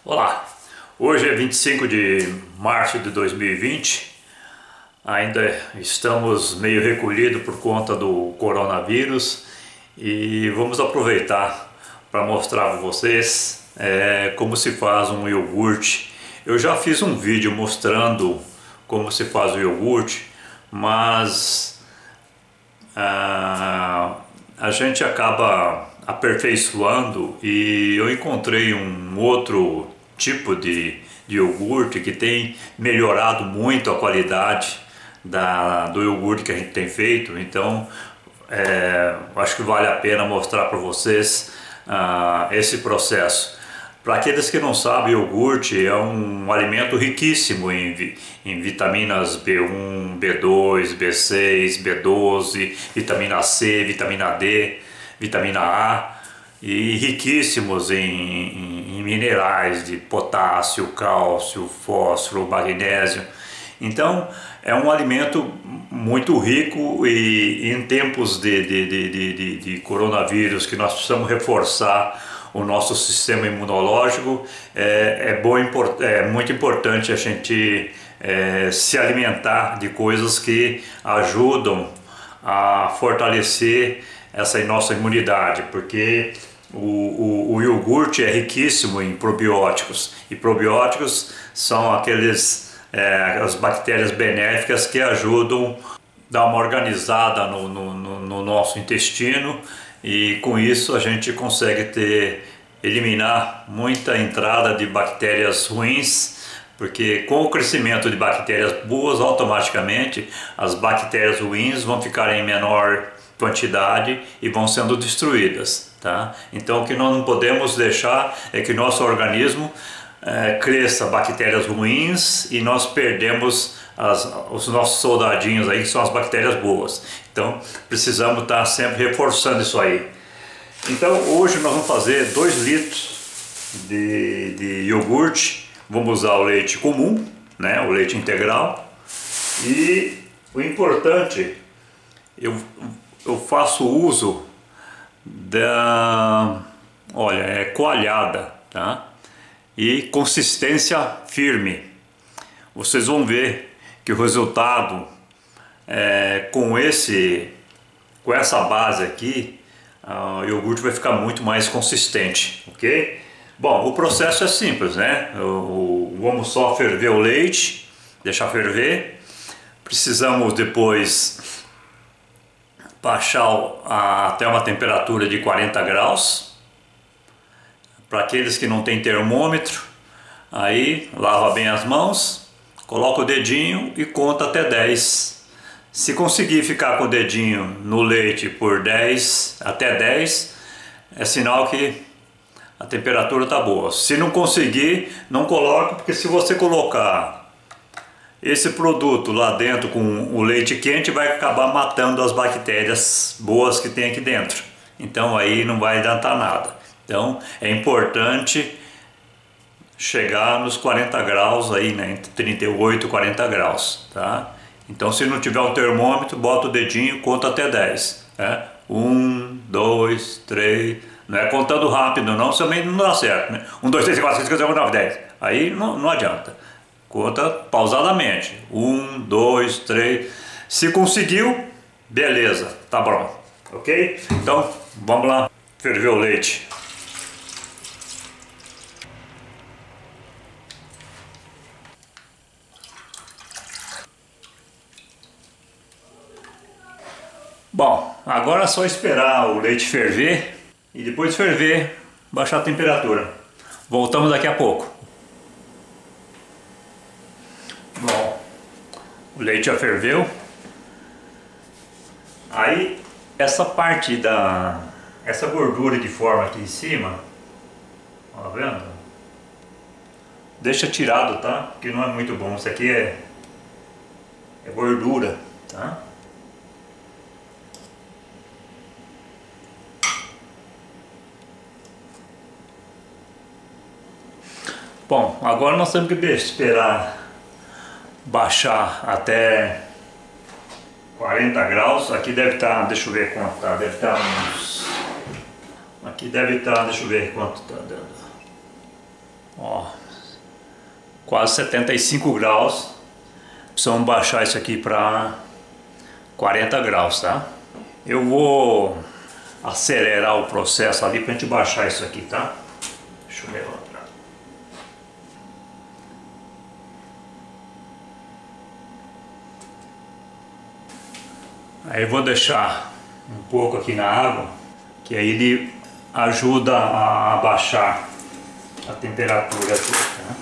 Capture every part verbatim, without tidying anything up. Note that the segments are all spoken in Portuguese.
Olá, hoje é vinte e cinco de março de dois mil e vinte, ainda estamos meio recolhidos por conta do coronavírus e vamos aproveitar para mostrar para vocês é, como se faz um iogurte. Eu já fiz um vídeo mostrando como se faz o iogurte, mas ah, a gente acaba aperfeiçoando e eu encontrei um outro tipo de, de iogurte que tem melhorado muito a qualidade da, do iogurte que a gente tem feito. Então é, acho que vale a pena mostrar para vocês ah, esse processo. Para aqueles que não sabem, iogurte é um alimento riquíssimo em, em vitaminas B um, B dois, B seis, B doze, vitamina C, vitamina D, vitamina A, e riquíssimos em, em, em minerais de potássio, cálcio, fósforo, magnésio. Então é um alimento muito rico e em tempos de, de, de, de, de coronavírus, que nós precisamos reforçar o nosso sistema imunológico, é, é, bom, é muito importante a gente é, se alimentar de coisas que ajudam a fortalecer essa nossa imunidade, porque o, o, o iogurte é riquíssimo em probióticos, e probióticos são aqueles, é, as bactérias benéficas que ajudam a dar uma organizada no, no, no nosso intestino, e com isso a gente consegue ter, eliminar muita entrada de bactérias ruins, porque com o crescimento de bactérias boas, automaticamente as bactérias ruins vão ficar em menor quantidade e vão sendo destruídas, tá? Então o que nós não podemos deixar é que nosso organismo é, cresça bactérias ruins e nós perdemos as, os nossos soldadinhos aí, que são as bactérias boas. Então precisamos estar sempre reforçando isso aí. Então hoje nós vamos fazer dois litros de, de iogurte. Vamos usar o leite comum, né, o leite integral, e o importante, eu Eu faço uso da, olha, é coalhada, tá? E consistência firme. Vocês vão ver que o resultado é, com esse, com essa base aqui, uh, o iogurte vai ficar muito mais consistente, ok? Bom, o processo é simples, né? Eu, vamos só ferver o leite, deixar ferver. Precisamos depois baixar a, até uma temperatura de quarenta graus. Para aqueles que não tem termômetro, aí lava bem as mãos, coloca o dedinho e conta até dez. Se conseguir ficar com o dedinho no leite por dez, até dez, é sinal que a temperatura está boa. Se não conseguir, não coloca, porque se você colocar esse produto lá dentro com o leite quente, vai acabar matando as bactérias boas que tem aqui dentro. Então aí não vai adiantar nada. Então é importante chegar nos quarenta graus aí, né, entre trinta e oito e quarenta graus, tá? Então se não tiver um termômetro, bota o dedinho, conta até dez, né? um, dois, três, não é contando rápido não, também não dá certo, né? um, dois, três, quatro, cinco, seis, sete, oito, nove, dez. Aí não, não adianta. Conta pausadamente. Um, dois, três. Se conseguiu, beleza, tá bom. Ok? Então, vamos lá ferver o leite. Bom, agora é só esperar o leite ferver e depois de ferver, baixar a temperatura. Voltamos daqui a pouco. Bom, o leite já ferveu. Aí essa parte da, essa gordura de forma aqui em cima, tá vendo? Deixa tirado, tá? Porque não é muito bom. Isso aqui é, é gordura, tá? Bom, agora nós temos que esperar baixar até quarenta graus. Aqui deve estar, deixa eu ver quanto tá, deve estar uns, aqui deve estar, deixa eu ver quanto tá dando, Ó, quase setenta e cinco graus. Precisamos baixar isso aqui para quarenta graus, tá? Eu vou acelerar o processo ali pra gente baixar isso aqui, tá? Deixa eu levantar. Aí eu vou deixar um pouco aqui na água, que aí ele ajuda a abaixar a temperatura aqui, tá?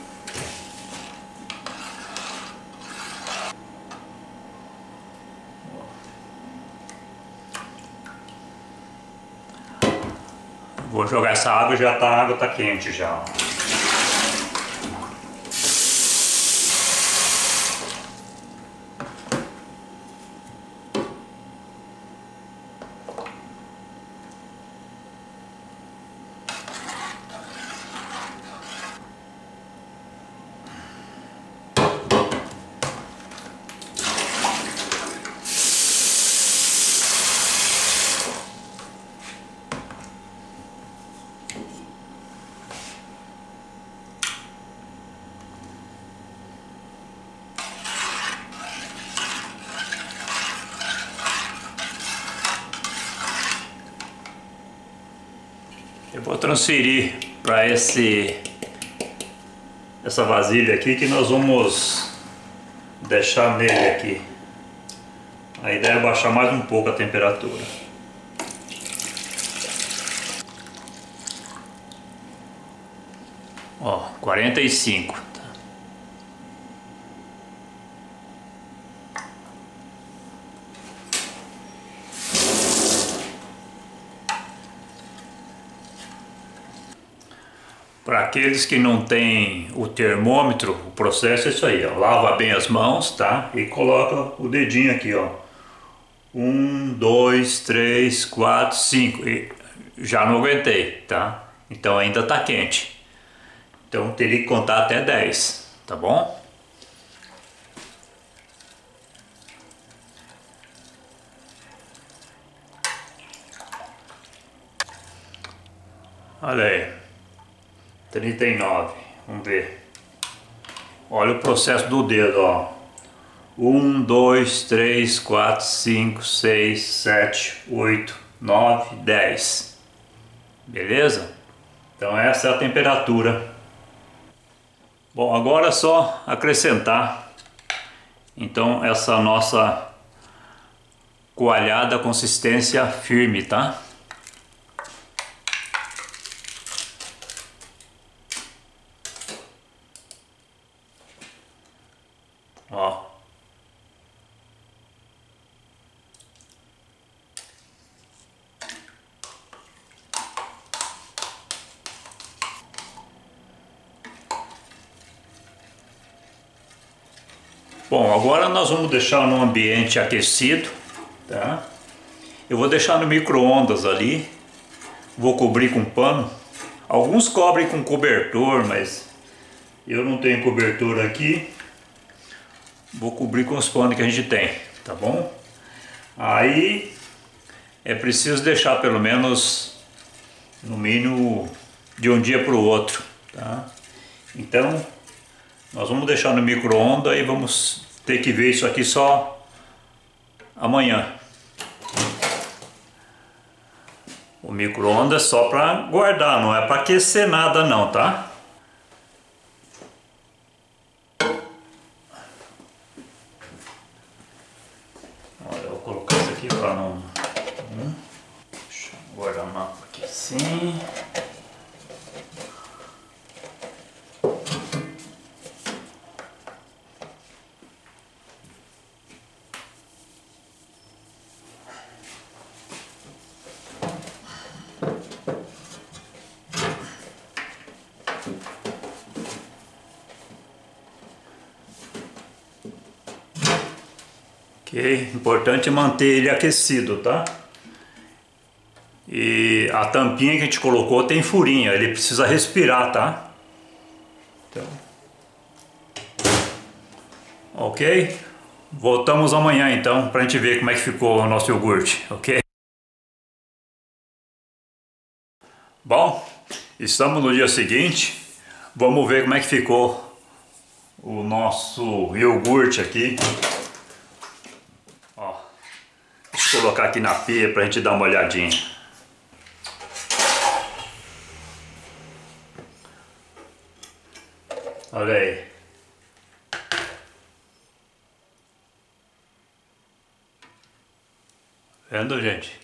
Vou jogar essa água, já tá, a água tá quente já. Eu vou transferir para esse essa vasilha aqui que nós vamos deixar nele aqui. A ideia é baixar mais um pouco a temperatura. Ó, quarenta e cinco. Para aqueles que não têm o termômetro, o processo é isso aí, ó. Lava bem as mãos, tá? E coloca o dedinho aqui, ó. Um, dois, três, quatro, cinco. E já não aguentei, tá? Então ainda tá quente. Então teria que contar até dez, tá bom? Olha aí. trinta e nove, vamos ver. Olha o processo do dedo, ó. um, dois, três, quatro, cinco, seis, sete, oito, nove, dez. Beleza? Então essa é a temperatura. Bom, agora é só acrescentar então essa nossa coalhada consistência firme, tá? Ó. Bom, agora nós vamos deixar no ambiente aquecido, tá? Eu vou deixar no micro-ondas ali, vou cobrir com pano. Alguns cobrem com cobertor, mas eu não tenho cobertor aqui. Vou cobrir com os panos que a gente tem, tá bom? Aí é preciso deixar pelo menos, no mínimo, de um dia para o outro, tá? Então, nós vamos deixar no micro-ondas e vamos ter que ver isso aqui só amanhã. O micro-ondas é só para guardar, não é para aquecer nada não, tá? Olha, eu vou colocar isso aqui para não... Hum. Deixa eu guardar o mapa aqui assim. Ok, importante é manter ele aquecido, tá? E a tampinha que a gente colocou tem furinho, ele precisa respirar, tá? Então, ok? Voltamos amanhã então pra gente ver como é que ficou o nosso iogurte, ok? Bom, estamos no dia seguinte. Vamos ver como é que ficou o nosso iogurte aqui. Ó, deixa eu colocar aqui na pia pra gente dar uma olhadinha. Olha aí. Vendo, gente?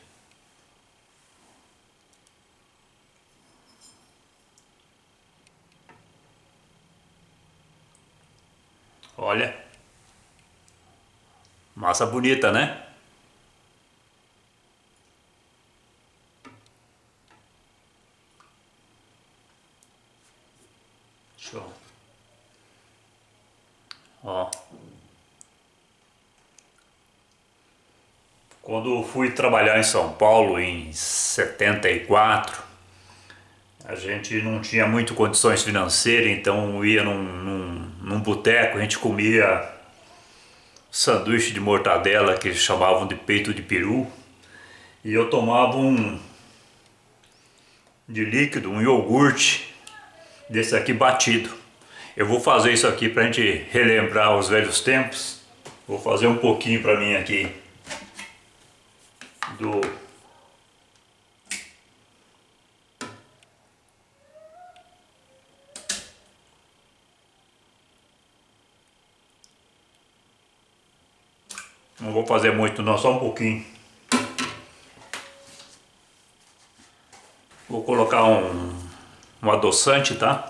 Olha. Massa bonita, né? Show. Ó. Quando fui trabalhar em São Paulo em setenta e quatro, a gente não tinha muito condições financeiras, então ia num, num, num boteco, a gente comia sanduíche de mortadela que eles chamavam de peito de peru, e eu tomava um de líquido, um iogurte desse aqui batido. Eu vou fazer isso aqui pra gente relembrar os velhos tempos. Vou fazer um pouquinho pra mim aqui do não vou fazer muito não, só um pouquinho. Vou colocar um, um adoçante, tá?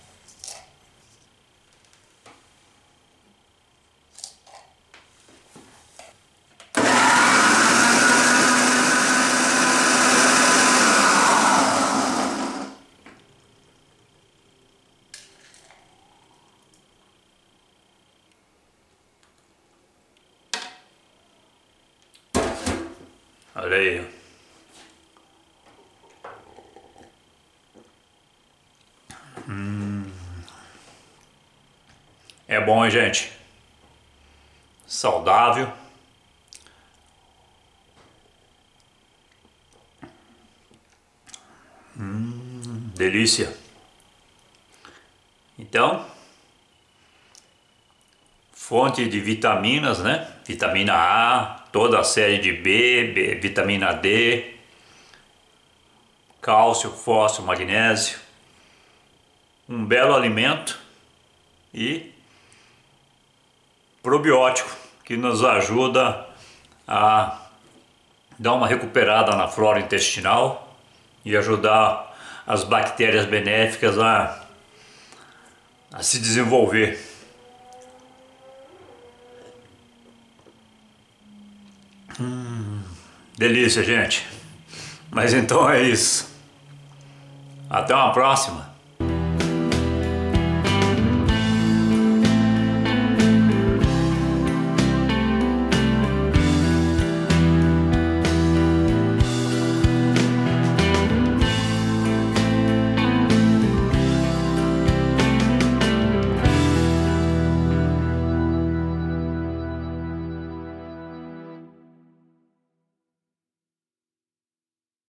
Olha aí. Hum. É bom, hein, gente? Saudável. Hum, delícia. Então, fonte de vitaminas, né? Vitamina A, toda a série de B, B, vitamina D, cálcio, fósforo, magnésio. Um belo alimento e probiótico que nos ajuda a dar uma recuperada na flora intestinal e ajudar as bactérias benéficas a, a se desenvolver. Hum, delícia, gente. Mas então é isso. Até uma próxima.